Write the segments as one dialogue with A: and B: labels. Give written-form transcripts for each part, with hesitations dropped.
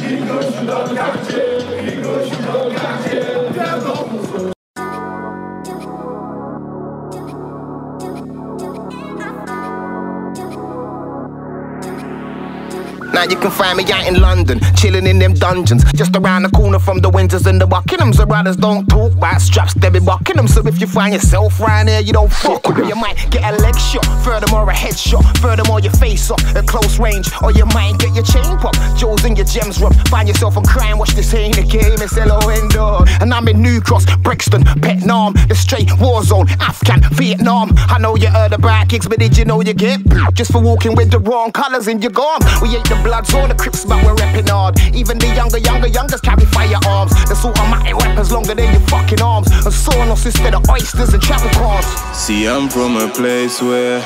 A: Now you can find me out in London, chilling in them dungeons, just around the corner from the Windsors and the Buckinghams. The brothers don't talk about straps, they be bucking them. So if you find yourself round here, you don't fuck with them. You might get a leg shot, furthermore a headshot, furthermore your face off at close range, or you might get your chain popped, jewels and your gems rubbed. Find yourself on crying, watch this ain't a game, it's L.O.N.D.O. And I'm in New Cross, Brixton, Vietnam, the straight war zone, Afghan, Vietnam. I know you heard about kicks, but did you know you get just for walking with the wrong colours in your garm? We ain't the Bloods or the Crips, but we're repping hard. Even the youngers carry firearms. That's automatic weapons longer than your fucking arms, and saunas instead of oysters and travel cars.
B: See, I'm from a place where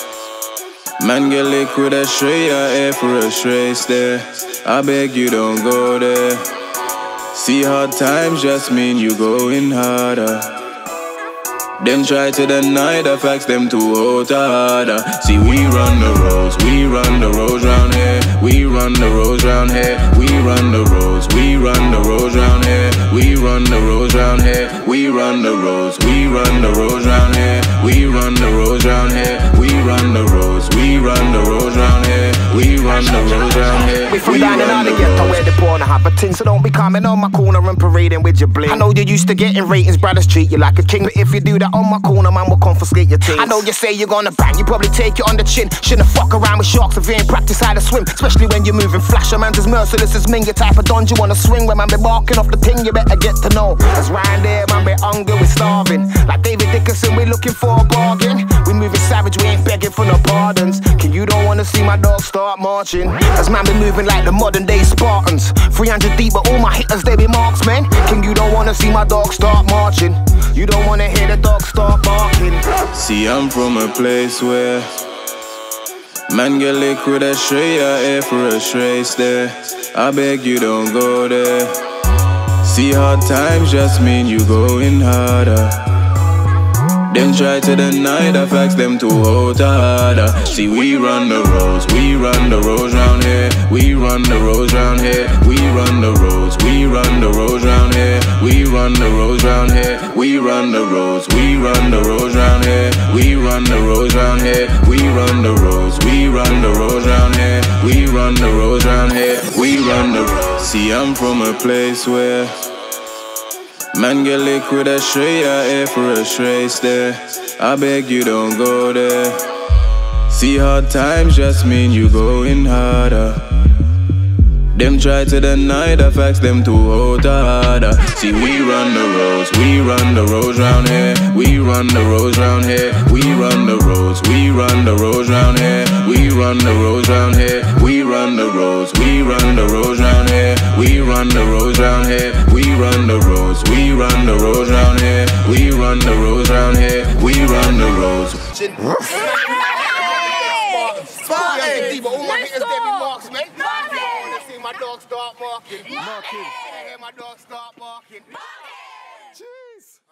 B: man get liquid as stray, I air for a stray stare. I beg you don't go there. See, hard times just mean you going harder. Them try to deny the facts, them too hot harder. See, we run the roads round here. We run the roads round here. We run the roads round here. We run the roads round here. We run the roads round here. We run the roads round here. We run the roads round here. We run the roads round here.
A: We from down in all the ghetto where the poor have a ting, so don't be coming on my corner and parading with your bling. I know you're used to getting ratings, brothers treat you like a king, but if you do that on my corner, man, will confiscate your things. I know you say you're gonna bang, you probably take it on the chin. Shouldn't fuck around with sharks if you ain't practice how to swim, especially when you're moving flash. A man's as merciless as Ming, your type of don you wanna swing. When man be barking off the ting, you better get to know. As round there, man, be hungry, we starving. Like David Dickinson, we looking for a bargain. We moving savage, we ain't begging for no pardons. King, you don't wanna see my dog start marching. As man be moving like the modern day Spartans. 300 deep, but all my hitters, they be marksmen. King, you don't wanna see my dog start marching. You don't wanna hear the dog start barking.
B: See, I'm from a place where man get liquid as stray, I air for a stray stare. I beg you don't go there. See, hard times just mean you going harder. Them try to deny the facts, them too hot harder. See, we run the roads round here. We run the roads round here. We run the roads round here. We run the roads round here. We run the roads round here. We run the roads round here. We run the roads round here. We run the roads round here. We run the roads. See, I'm from a place where man get liquid as stray, I air for a stray stare. I beg you don't go there. See, hard times just mean you going harder. Them try to deny the facts, them too hot harder. See, we run the roads round here. We run the roads round here. We run the roads round here. We run the roads round here. We run the roads round here. We run the roads round here. We run the roads round here. We run the roads round here. We run the roads.
A: My dog start barking. I hear my dog start barking. Jeez.